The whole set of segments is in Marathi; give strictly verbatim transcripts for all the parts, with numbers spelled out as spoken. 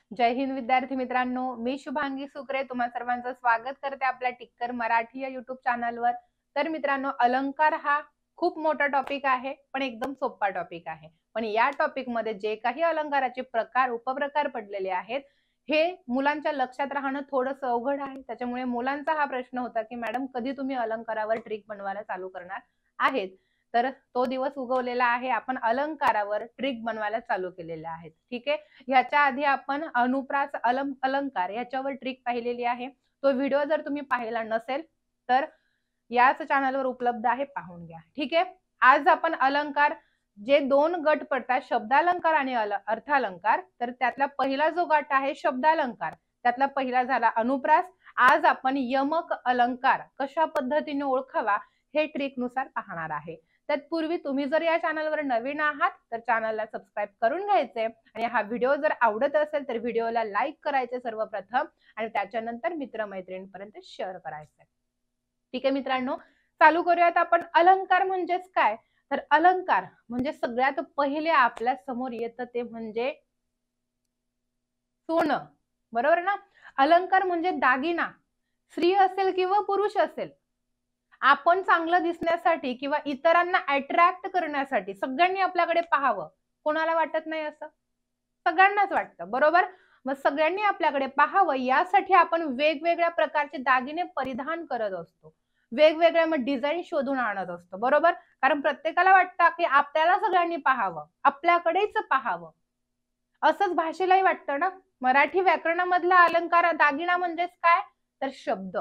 जय हिंद विद्यार्थी मित्रांनो, मी शुभांगी सुकरे तुम्हा सर्वांचं स्वागत करते आपल्या टिक्कर मराठी या युट्यूब चॅनलवर। तर मित्रांनो, अलंकार हा खूप मोठा टॉपिक आहे, पण एकदम सोपा टॉपिक आहे। पण या टॉपिक मध्ये जे काही अलंकाराचे प्रकार उपप्रकार पडलेले आहेत, हे मुलांच्या लक्षात राहणं थोडंसं अवघड आहे। त्याच्यामुळे मुलांचा हा प्रश्न होता की मॅडम कधी तुम्ही अलंकारावर ट्रिक बनवायला चालू करणार आहेत? तर तो दिवस उगवलेला आहे, आपण अलंकारावर ट्रिक बनवायला चालू केलेले आहेत। ठीक आहे, ह्याच्या आधी आपण अनुप्रास अलम अलंकार याच्यावर ट्रिक पाहिलेली आहे। तो व्हिडिओ जर तुम्ही पाहिला नसेल तर याच चॅनलवर उपलब्ध आहे, पाहून घ्या। ठीक आहे, आज आपण अलंकार जे दोन गट पडतात, शब्दालंकार आणि अर्थालंकार, तर त्यातला पहिला जो गट आहे शब्दालंकार, त्यातला पहिला झाला अनुप्रास। आज आपण यमक अलंकार कशा पद्धतीने ओळखावा हे ट्रिक नुसार पाहणार आहे। तत्पूर्वी तुम्ही जर या चॅनलवर नवीन आहात तर चॅनलला सबस्क्राइब करून घ्यायचे आणि हा व्हिडिओ जर आवडत असेल तर व्हिडिओला लाईक करायचे सर्वप्रथम आणि त्याच्यानंतर मित्रमैत्रिणींपर्यंत शेअर करायचे। ठीक आहे मित्रांनो, चालू करूयात आपण। अलंकार म्हणजेच काय? तर अलंकार म्हणजे सगळ्यात पहिले आपल्या समोर येतं ते म्हणजे सोनं, बरोबर ना? अलंकार म्हणजे दागिना, स्त्री असेल किंवा पुरुष असेल, आपण चांगलं दिसण्यासाठी किंवा इतरांना अट्रॅक्ट करण्यासाठी सगळ्यांनी आपल्याकडे पाहावं। कोणाला वाटत नाही असं? सगळ्यांनाच वाटतं, बरोबर? मग सगळ्यांनी आपल्याकडे पाहावं यासाठी आपण वेगवेगळ्या प्रकारचे दागिने परिधान करत असतो, वेगवेगळ्या मग डिझाईन शोधून आणत असतो, बरोबर? कारण प्रत्येकाला वाटतं की आपल्याला सगळ्यांनी पाहावं, आपल्याकडेच पाहावं। असंच भाषेलाही वाटतं ना। मराठी व्याकरणामधला अलंकार दागिना म्हणजेच काय? तर शब्द।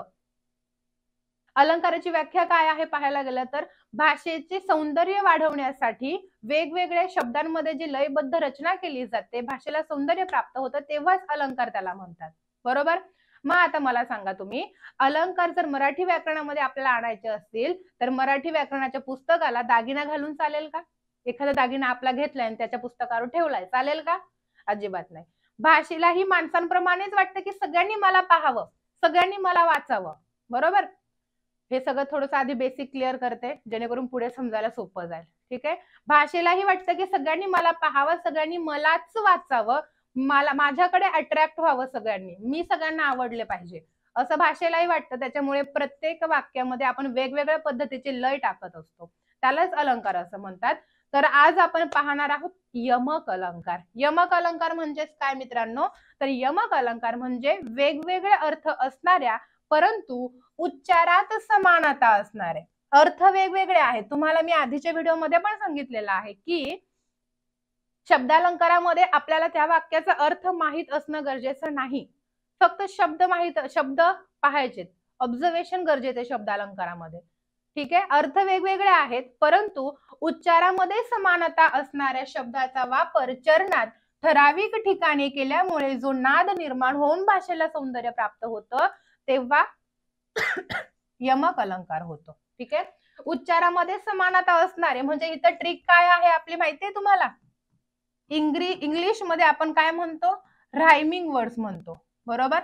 अलंकाराची व्याख्या काय आहे पाहायला गेलं तर भाषेचे सौंदर्य वाढवण्यासाठी वेगवेगळ्या शब्दांमध्ये जी लयबद्ध रचना केली जाते, भाषेला सौंदर्य प्राप्त होतं, तेव्हाच अलंकार त्याला म्हणतात, बरोबर? मग आता मला सांगा तुम्ही, अलंकार जर मराठी व्याकरणामध्ये आपल्याला आणायचे असतील तर मराठी व्याकरणाच्या पुस्तकाला दागिना घालून चालेल का? एखादा दागिना आपला घेतलाय आणि त्याच्या पुस्तकावर ठेवलाय, चालेल का? अजिबात नाही। भाषेलाही माणसांप्रमाणेच वाटतं की सगळ्यांनी मला पाहावं, सगळ्यांनी मला वाचावं, बरोबर? हे सगळं थोडंसं आधी बेसिक क्लिअर करते जेणेकरून पुढे समजायला सोपं जाईल। ठीक आहे, भाषेलाही वाटतं की सगळ्यांनी मला पाहावं, सगळ्यांनी मलाच वाचावं, मला माझ्याकडे अट्रॅक्ट व्हावं सगळ्यांनी, मी सगळ्यांना आवडले पाहिजे असं भाषेलाही वाटतं। त्याच्यामुळे प्रत्येक वाक्यामध्ये आपण वेगवेगळ्या पद्धतीचे लय टाकत असतो, त्यालाच अलंकार असं म्हणतात। तर आज आपण पाहणार आहोत यमक अलंकार। यमक अलंकार म्हणजेच काय मित्रांनो? तर यमक अलंकार म्हणजे वेगवेगळे अर्थ असणाऱ्या परंतु उच्चारात समानता असणारे, अर्थ वेगवेगळे आहेत। तुम्हाला मी आधीच्या व्हिडिओमध्ये पण सांगितलेलं आहे की शब्दालंकारामध्ये आपल्याला त्या वाक्याचा अर्थ माहित असणं गरजेचं नाही, फक्त शब्द माहित शब्द पाहायचे, ऑब्झर्वेशन गरजेचे शब्दालंकारामध्ये। ठीक आहे, अर्थ वेगवेगळे आहेत परंतु उच्चारामध्ये समानता असणाऱ्या शब्दाचा वापर चरणात ठराविक ठिकाणी केल्यामुळे जो नाद निर्माण होऊन भाषेला सौंदर्य प्राप्त होतं तेव्हा यमक अलंकार होतो। ठीक आहे, उच्चारामध्ये समानता असणारे म्हणजे इथं ट्रिक काय आहे आपली माहितीये तुम्हाला? इंग्री इंग्लिश मध्ये आपण काय म्हणतो? रायमिंग वर्ड्स म्हणतो, बरोबर?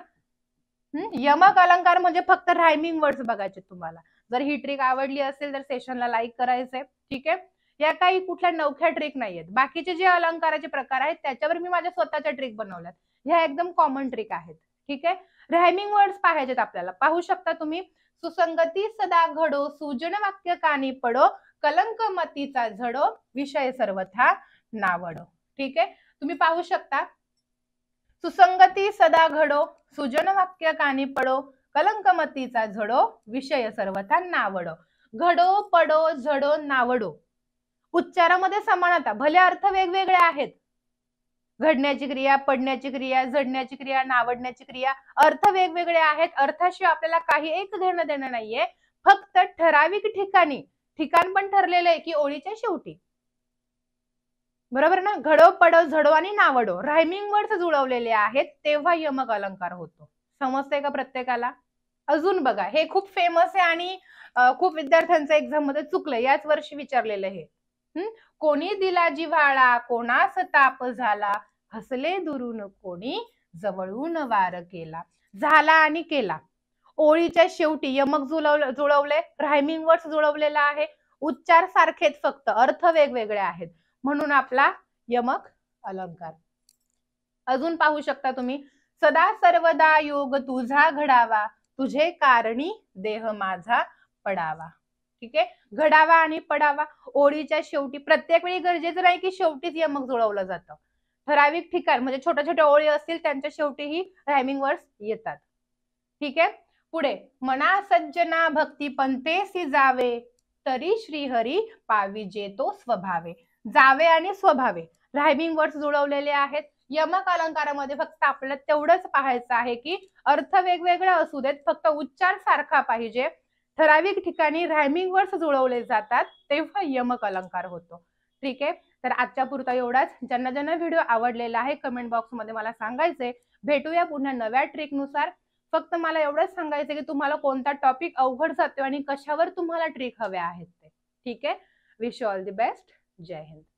यमक अलंकार म्हणजे फक्त रायमिंग वर्ड्स बघायचे तुम्हाला। जर ही ट्रिक आवडली असेल तर सेशनला लाईक करायचंय। ठीक आहे, या काही कुठल्या नवख्या ट्रिक नाहीयेत, बाकीचे जे अलंकाराचे प्रकार आहेत त्याच्यावर मी माझ्या स्वतःच्या ट्रिक बनवल्यात, ह्या एकदम कॉमन ट्रिक आहेत। ठीक आहे, रायमिंग वर्ड्स पाहायचेत आपल्याला, पाहू शकता तुम्ही। सुसंगती सदा घडो, सुजन वाक्य कानी पडो, कलंक मतीचा झडो, विषय सर्वथा नावडो। ठीक आहे, तुम्ही पाहू शकता, सुसंगती सदा घडो, सुजन वाक्य कानी पडो, कलंक मतीचा झडो, विषय सर्वथा नावडो। घडो, पडो, झडो, नावडो, उच्चारामध्ये समानता, भले अर्थ वेगवेगळे आहेत, घडण्याची क्रिया, पडण्याची क्रिया, झडण्याची क्रिया, नावडण्याची क्रिया, अर्थ वेगवेगळे आहेत, अर्थाशी आपल्याला काही एक घेणं देणं नाहीये, फक्त ठराविक ठिकाणी, ठिकाण पण ठरलेलं आहे की ओळीच्या शेवटी, बरोबर ना? घडो, पडो, झडो आणि नावडो रायमिंग वर्ड्स जुळवलेले आहेत, तेव्हा यमक अलंकार होतो। समजतंय का प्रत्येकाला? अजून बघा, हे खूप फेमस आहे आणि खूप विद्यार्थ्यांच्या एक्झाम मध्ये चुकलं, याच वर्षी विचारलेलं हे। कोणी दिला जिव्हाळा, कोणास ताप झाला, हसले दुरून कोणी, जवळून वार केला। झाला आणि केला, ओळीच्या शेवटी यमक जुळवले जुळवले रायमिंग वर्ड्स जुळवलेला आहे, उच्चार सारखेच फक्त अर्थ वेगवेगळे आहेत, म्हणून आपला यमक अलंकार। अजून पाहू शकता तुम्ही, सदा सर्वदा योग तुझा घडावा, तुझे कारणी देह माझा पडावा. ठीक आहे, घडावा आणि पडावा ओळीच्या शेवटी प्रत्येक वेळी गरजेचं नाही की शेवटीच यमक जुळवलं जातं. ठराविक ठिकाण म्हणजे छोट्या छोट्या ओळी असतील त्यांच्या शेवटीही रायमिंग वर्ड्स येतात. ठीक आहे, पुढे मना सज्जना भक्ती पंथेसी जावे, तरी श्रीहरी पाविजे तो स्वभावे. जावे आणि स्वभावे रायमिंग वर्ड्स जुळवलेले आहेत. यमक अलंकारामध्ये फक्त आपल्याला तेवढंच पाहायचं आहे की अर्थ वेगवेगळा असू देत, फक्त उच्चार सारखा पाहिजे. ठराविक ठिकाणी रायमिंग वर्ड्स जुळवले जातात तेव्हा यमक अलंकार होतो. ठीक आहे, तर आजच्या पुरता एवढाच. ज्यांना ज्यांना व्हिडिओ आवडलेला आहे कमेंट बॉक्समध्ये मला सांगायचंय. भेटूया पुन्हा नव्या ट्रिकनुसार. फक्त मला एवढंच सांगायचं की तुम्हाला कोणता टॉपिक अवघड जातो आणि कशावर तुम्हाला ट्रिक हव्या आहेत ते. ठीक आहे, wish you all the best. जय हिंद.